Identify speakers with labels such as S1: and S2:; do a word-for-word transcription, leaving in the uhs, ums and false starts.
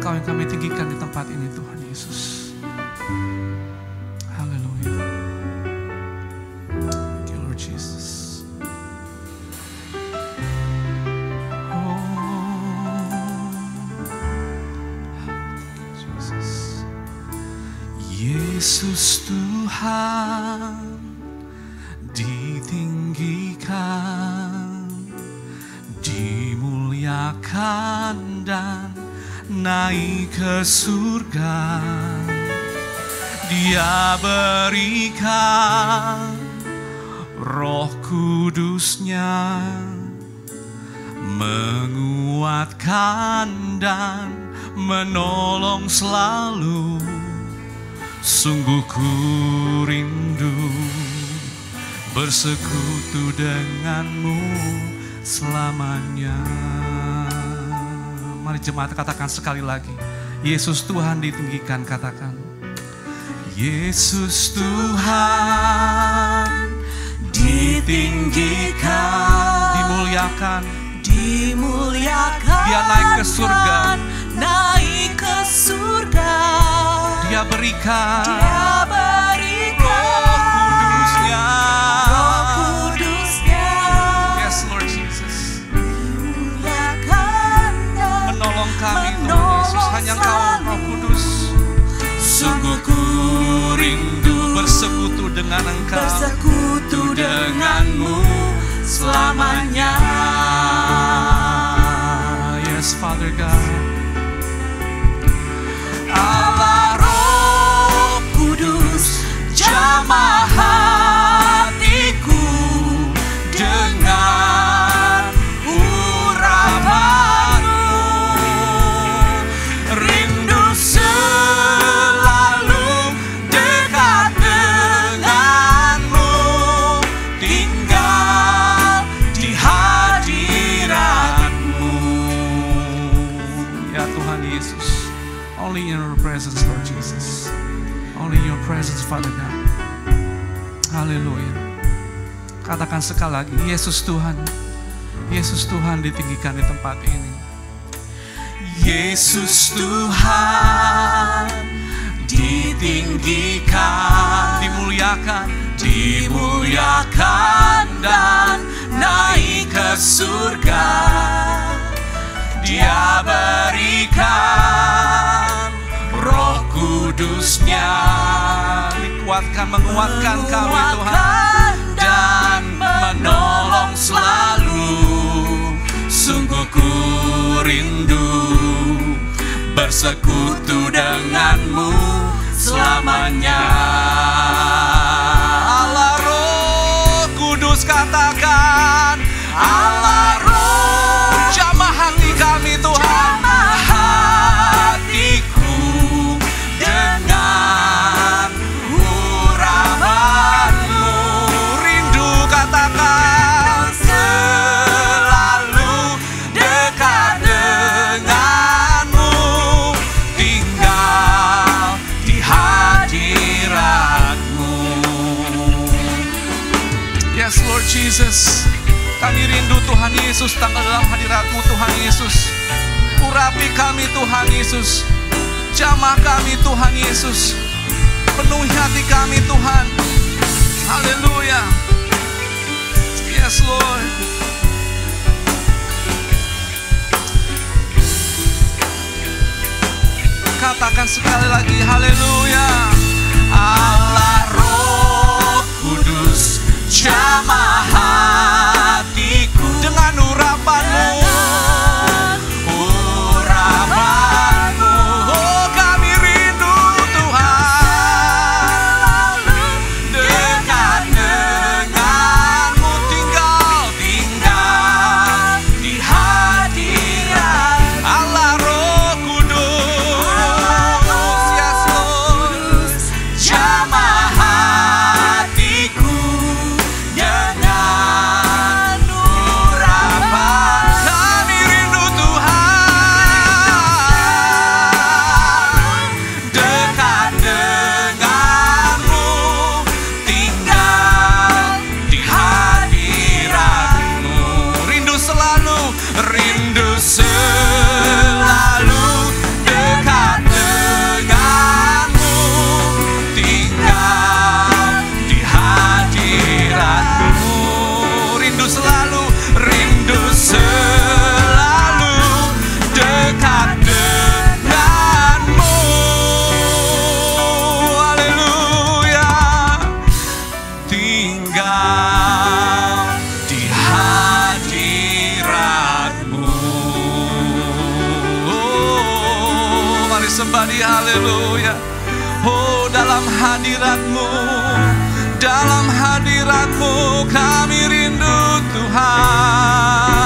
S1: Engkau yang kami tinggikan di tempat ini Tuhan Yesus. Haleluya. Thank you Lord Jesus. Oh, Jesus. Yesus Tuhan ditinggikan, dimuliakan dan naik ke surga. Dia berikan Roh Kudus-Nya, menguatkan dan menolong selalu. Sungguh ku rindu bersekutu denganmu selamanya. Mari jemaat katakan sekali lagi, Yesus Tuhan ditinggikan. Katakan, Yesus Tuhan ditinggikan, dimuliakan,
S2: dimuliakan,
S1: Dia naik ke surga,
S2: naik ke surga.
S1: Dia berikan,
S2: Dia berikan
S1: Roh Kudus-Nya,
S2: Roh Kudus-Nya.
S1: Yes Lord Jesus.
S2: Dimuliakan dan
S1: Menolong kami Tuhan Yesus, hanya Engkau Roh Kudus. Sungguh ku rindu bersekutu dengan Engkau,
S2: bersekutu denganmu selamanya.
S1: Yes Father God.
S2: Allah Roh Kudus, jamah hatiku dengan urapanmu. Rindu selalu dekat denganmu, tinggal di hadiratmu.
S1: Ya Tuhan Yesus, only in your presence Lord Jesus, only in your presence Father God. Haleluya. Katakan sekali lagi, Yesus Tuhan, Yesus Tuhan ditinggikan di tempat ini.
S2: Yesus Tuhan ditinggikan,
S1: Dimuliakan,
S2: dimuliakan dan naik ke surga. Dia berikan Roh Kudus-Nya,
S1: dikuatkan, menguatkan kami Tuhan,
S2: menguatkan dan menolong selalu. Sungguh ku rindu bersekutu denganmu selamanya.
S1: Allah Roh Kudus, katakan
S2: Allah Roh,
S1: jamah hati kami Tuhan,
S2: jamah hatiku dengan urapanmu.
S1: rindu, katakan
S2: Selalu dekat denganmu, tinggal di hadiratmu.
S1: Yes Lord Jesus, kami rindu Tuhan Yesus, tinggal dalam hadirat-Mu Tuhan Yesus. Urapi kami Tuhan Yesus, jamah kami Tuhan Yesus, penuhi hati kami Tuhan. Haleluya. Yes Lord. Katakan sekali lagi, haleluya.
S2: Allah Roh Kudus, jamah hatiku
S1: Dengan urapan-Mu,
S2: urapanmu.
S1: oh kami rindu Tuhan,
S2: Dekat denganmu,
S1: tinggal
S2: tinggal di hadirat.
S1: Allah Roh Kudus. Yes Lord. sembah Dia, haleluya. Oh, dalam hadirat-Mu, dalam hadirat-Mu kami rindu Tuhan.